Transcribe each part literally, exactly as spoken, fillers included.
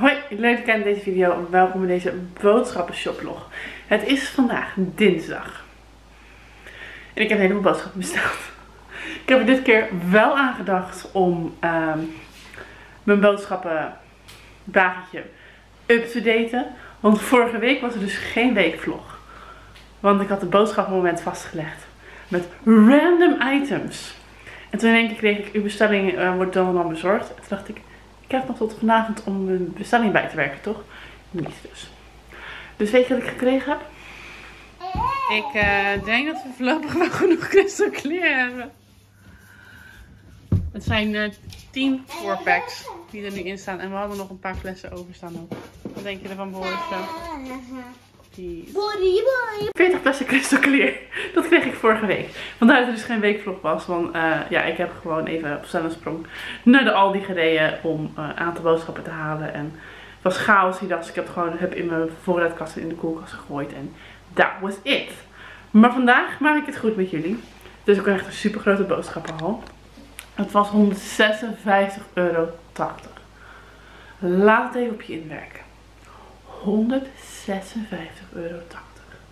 Hoi, leuk dat je kijkt naar deze video en welkom in deze boodschappenshopvlog. Het is vandaag dinsdag. En ik heb een heleboel boodschappen besteld. Ik heb er dit keer wel aan gedacht om um, mijn boodschappenwagentje up te daten. Want vorige week was er dus geen weekvlog. Want ik had het boodschappenmoment vastgelegd met random items. En toen in één keer kreeg ik, uw bestelling uh, wordt dan en dan bezorgd. En toen dacht ik, ik heb nog tot vanavond om mijn bestelling bij te werken, toch? Niet dus. Dus weet je wat ik gekregen heb? Ik uh, denk dat we voorlopig wel genoeg crystal clear hebben. Het zijn uh, tien four packs die er nu in staan. En we hadden nog een paar flessen overstaan ook. Wat denk je ervan, Boris? veertig flessen crystal clear. Dat kreeg ik vorige week. Vandaar dat er dus geen weekvlog was. Want uh, ja, ik heb gewoon even op snelle sprong naar de Aldi gereden om uh, een aantal boodschappen te halen. En het was chaos die dag. Dus ik heb het gewoon heb in mijn voorraadkast en in de koelkast gegooid. En that was it. Maar vandaag maak ik het goed met jullie. Dus ik heb echt een super grote boodschappenhal. Het was honderdzesenvijftig euro tachtig. Laat het even op je inwerken. honderdzesenvijftig euro tachtig.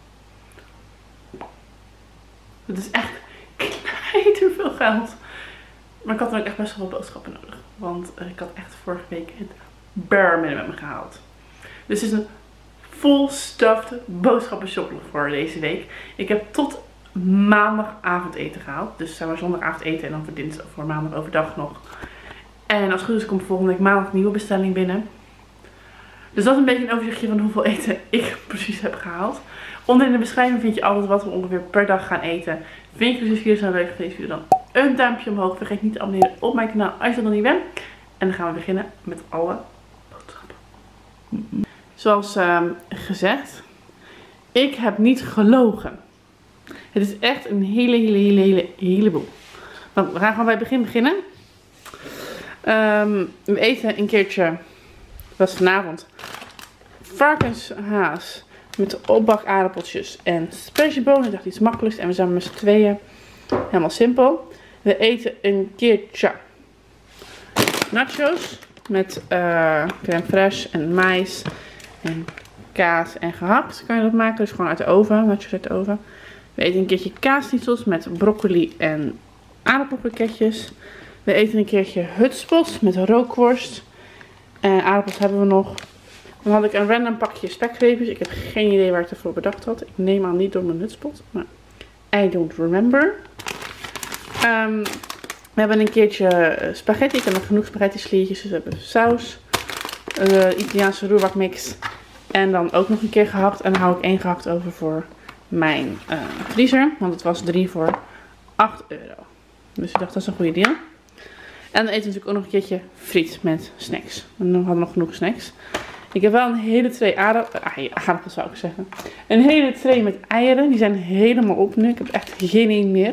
Dat is echt knijterveel geld. Maar ik had dan ook echt best wel wat boodschappen nodig. Want ik had echt vorige week het bare minimum gehaald. Dus het is een full stuffed boodschappenshopvlog voor deze week. Ik heb tot maandagavond eten gehaald. Dus zijn we zondagavond eten en dan voor dinsdag voor maandag overdag nog. En als het goed is komt volgende week maandag een nieuwe bestelling binnen. Dus dat is een beetje een overzichtje van hoeveel eten ik precies heb gehaald. Onder in de beschrijving vind je altijd wat we ongeveer per dag gaan eten. Vind je dus deze video zo leuk voor deze video dan een duimpje omhoog. Vergeet niet te abonneren op mijn kanaal als je dat nog niet bent. En dan gaan we beginnen met alle boodschappen. Zoals uh, gezegd, ik heb niet gelogen. Het is echt een hele, hele, hele, hele, heleboel. Nou, we gaan gewoon bij het begin beginnen. Um, we eten een keertje, dat was vanavond, varkenshaas met opbak aardappeltjes en sperziebonen. Ik dacht iets makkelijks en we zijn met z'n tweeën. Helemaal simpel. We eten een keertje nachos met uh, crème fraîche en mais en kaas en gehakt. Kan je dat maken, dus gewoon uit de oven, nachos uit de oven. We eten een keertje kaasnietsels met broccoli en aardappelpakketjes. We eten een keertje hutspots met rookworst. En aardappels hebben we nog. Dan had ik een random pakje spekreepjes. Ik heb geen idee waar ik ervoor bedacht had. Ik neem aan niet door mijn hutspot. Maar I don't remember. Um, we hebben een keertje spaghetti. Ik heb nog genoeg spaghetti sliertjes. Dus we hebben saus. De Italiaanse roerbakmix. En dan ook nog een keer gehakt. En dan hou ik één gehakt over voor mijn uh, vriezer. Want het was drie voor acht euro. Dus ik dacht dat is een goede deal. En dan eten we natuurlijk ook nog een keertje friet met snacks. En dan hadden we nog genoeg snacks. Ik heb wel een hele tray aardappels, zou ik zeggen. Een hele tray met eieren. Die zijn helemaal op nu. Ik heb echt geen één meer.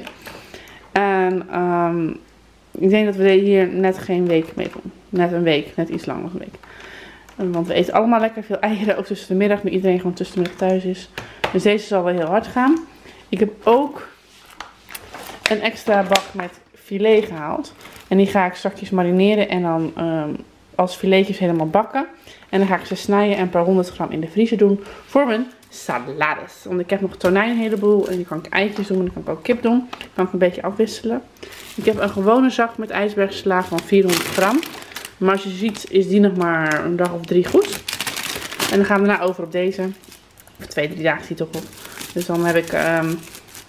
En um, ik denk dat we hier net geen week mee doen. Net een week. Net iets langer dan een week. Want we eten allemaal lekker veel eieren. Ook tussen de middag. Nu iedereen gewoon tussen de middag thuis is. Dus deze zal wel heel hard gaan. Ik heb ook een extra bak met filet gehaald. En die ga ik straks marineren en dan um, als filetjes helemaal bakken. En dan ga ik ze snijden en een paar honderd gram in de vriezer doen voor mijn salades. Want ik heb nog tonijn een heleboel en die kan ik eitjes doen en dan kan ik ook kip doen. Dan kan ik een beetje afwisselen. Ik heb een gewone zak met ijsbergsla van vierhonderd gram. Maar als je ziet is die nog maar een dag of drie goed. En dan gaan we daarna over op deze. Of twee, drie dagen ziet het toch op. Dus dan heb ik um,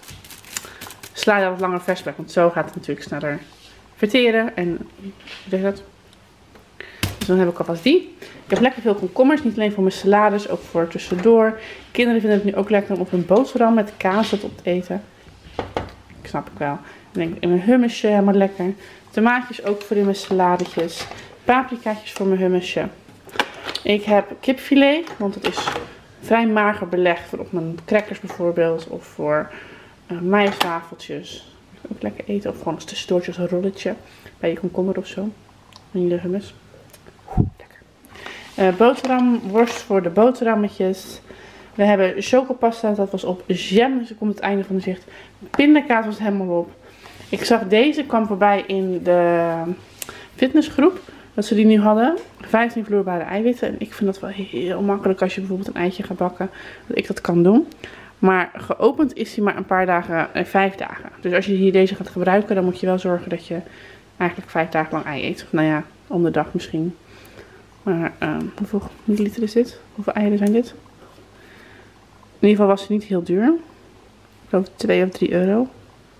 sla dat wat langer vers blijft. Want zo gaat het natuurlijk sneller verteren. En hoe zeg je dat? Dus dan heb ik alvast die. Ik heb lekker veel komkommers. Niet alleen voor mijn salades, ook voor tussendoor. Kinderen vinden het nu ook lekker om op een boterham met kaas het op te eten. Ik snap ik wel. En ik in mijn hummusje helemaal lekker. Tomaatjes ook voor in mijn saladetjes. Paprikaatjes voor mijn hummusje. Ik heb kipfilet, want het is vrij mager beleg voor op mijn crackers bijvoorbeeld. Of voor uh, maïswafeltjes. Ook lekker eten. Of gewoon als tussendoortje als een rolletje. Bij je komkommer of zo. En je hummus. Oeh, lekker. Uh, boterhamworst voor de boterhammetjes. We hebben chocopasta. Dat was op jam. Dus ik kom het einde van de zicht. Pindakaas was helemaal op. Ik zag deze. Kwam voorbij in de fitnessgroep. dat ze die nu hadden. vijftien vloeibare eiwitten. En ik vind dat wel heel makkelijk als je bijvoorbeeld een eitje gaat bakken. Dat ik dat kan doen. Maar geopend is hij maar een paar dagen, eh, vijf dagen. Dus als je hier deze gaat gebruiken, dan moet je wel zorgen dat je eigenlijk vijf dagen lang ei eet. Of nou ja, om de dag misschien. Maar uh, hoeveel milliliter is dit? Hoeveel eieren zijn dit? In ieder geval was het niet heel duur. Ik geloof twee of drie euro.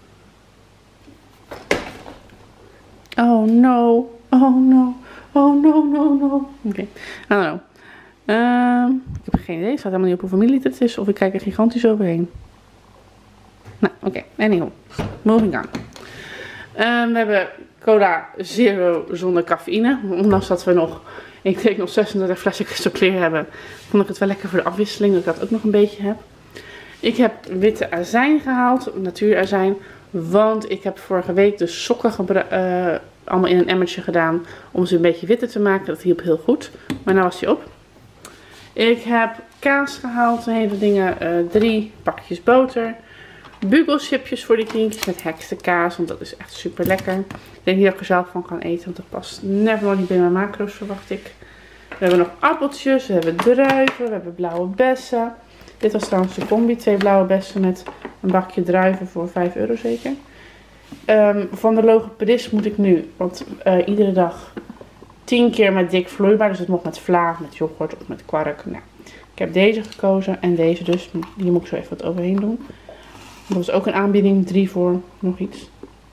Oh no. Oh no. Oh no, no, no. Oké. Okay. I don't know. Uh, ik heb geen idee. Het staat helemaal niet op hoeveel milliliter het is. Of ik kijk er gigantisch overheen. Nou, oké. Okay. Anyhow. Moving on. Uh, we hebben Cola Zero zonder cafeïne. Ondanks dat we nog, ik denk nog zesendertig flessen Crystal Clear hebben, vond ik het wel lekker voor de afwisseling. Dat ik dat ook nog een beetje heb. Ik heb witte azijn gehaald. Natuurazijn. Want ik heb vorige week de sokken uh, allemaal in een emmertje gedaan. Om ze een beetje witter te maken. Dat hielp heel goed. Maar nu was die op. Ik heb kaas gehaald. Hele dingen. Uh, drie pakjes boter. Bugelchipjes voor die kindjes met hekste kaas. Want dat is echt super lekker. Ik denk niet dat ik er zelf van kan eten. Want dat past never nog niet bij mijn macro's, verwacht ik. We hebben nog appeltjes. We hebben druiven. We hebben blauwe bessen. Dit was trouwens de combi. Twee blauwe bessen met een bakje druiven voor vijf euro zeker. Um, van de logopedist moet ik nu. Want uh, iedere dag tien keer met dik vloeibaar. Dus het mocht met vla, met yoghurt of met kwark. Nou, ik heb deze gekozen. En deze dus. Hier moet ik zo even wat overheen doen. Dat was ook een aanbieding. Drie voor nog iets.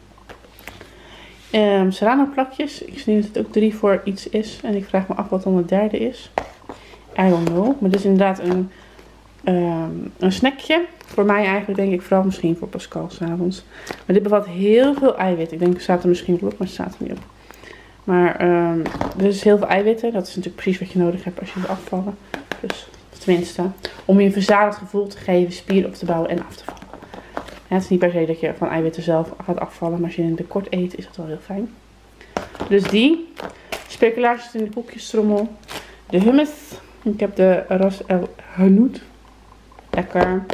Um, Serrano plakjes. Ik zie dat het ook drie voor iets is. En ik vraag me af wat dan de derde is. I don't know. Maar dit is inderdaad een, um, een snackje. Voor mij eigenlijk denk ik vooral misschien voor Pascal 's avonds. Maar dit bevat heel veel eiwit. Ik denk het staat er misschien wel op, maar het staat er niet op. Maar um, dit is heel veel eiwitten. Dat is natuurlijk precies wat je nodig hebt als je wil afvallen. Dus tenminste. Om je een verzadigd gevoel te geven, spieren op te bouwen en af te vallen. Ja, het is niet per se dat je van eiwitten zelf gaat afvallen. Maar als je in de kort eet is dat wel heel fijn. Dus die. Speculaties in de koekjestrommel. De hummus. Ik heb de Ras El Hanout. Lekker.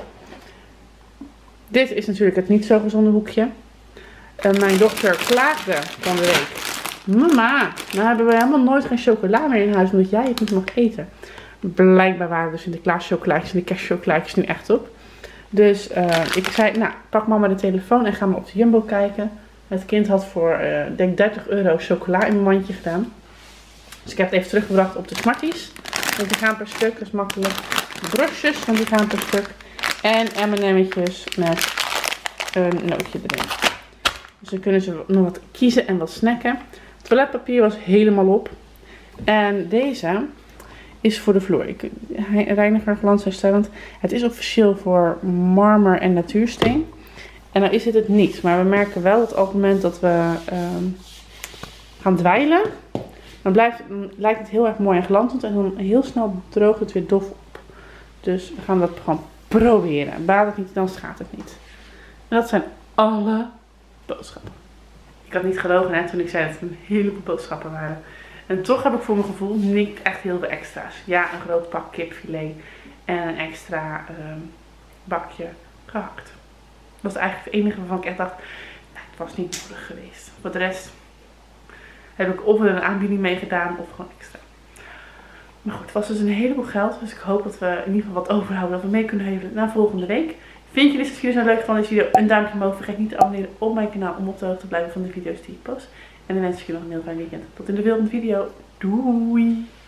Dit is natuurlijk het niet zo gezonde hoekje. Uh, mijn dochter klaagde van de week. Mama, nou hebben we helemaal nooit geen chocola meer in huis. Omdat jij het niet mag eten. Blijkbaar waren de Sinterklaas chocolaatjes en de kerstchocolaatjes nu echt op. Dus uh, ik zei, nou pak mama de telefoon en ga maar op de Jumbo kijken. Het kind had voor, uh, denk dertig euro chocola in mijn mandje gedaan. Dus ik heb het even teruggebracht op de Smarties. Want die gaan per stuk, dat is makkelijk. Brosjes, want die gaan per stuk. En M en M'tjes met een nootje erin. Dus dan kunnen ze nog wat kiezen en wat snacken. Het toiletpapier was helemaal op. En deze is voor de vloer. Ik, reiniger glansherstellend. Het is officieel voor marmer en natuursteen. En dan is het het niet. Maar we merken wel dat op het moment dat we um, gaan dweilen, dan, blijft, dan lijkt het heel erg mooi en glanzend. En dan heel snel droogt het weer dof op. Dus we gaan dat gewoon proberen. Baat het niet, dan schaadt het niet. En dat zijn alle boodschappen. Ik had niet gelogen hè, toen ik zei dat het een heleboel boodschappen waren. En toch heb ik voor mijn gevoel niet echt heel veel extra's. Ja, een groot pak kipfilet en een extra um, bakje gehakt. Dat was eigenlijk het enige waarvan ik echt dacht, nou, het was niet nodig geweest. Voor de rest heb ik of er een aanbieding mee gedaan of gewoon extra. Maar goed, het was dus een heleboel geld. Dus ik hoop dat we in ieder geval wat overhouden. Dat we mee kunnen hevelen naar volgende week. Vind je dit video zo leuk van deze video? Een duimpje omhoog. Vergeet niet te abonneren op mijn kanaal om op de hoogte te blijven van de video's die ik post. En dan wens ik je nog een heel fijn weekend. Tot in de volgende video. Doei!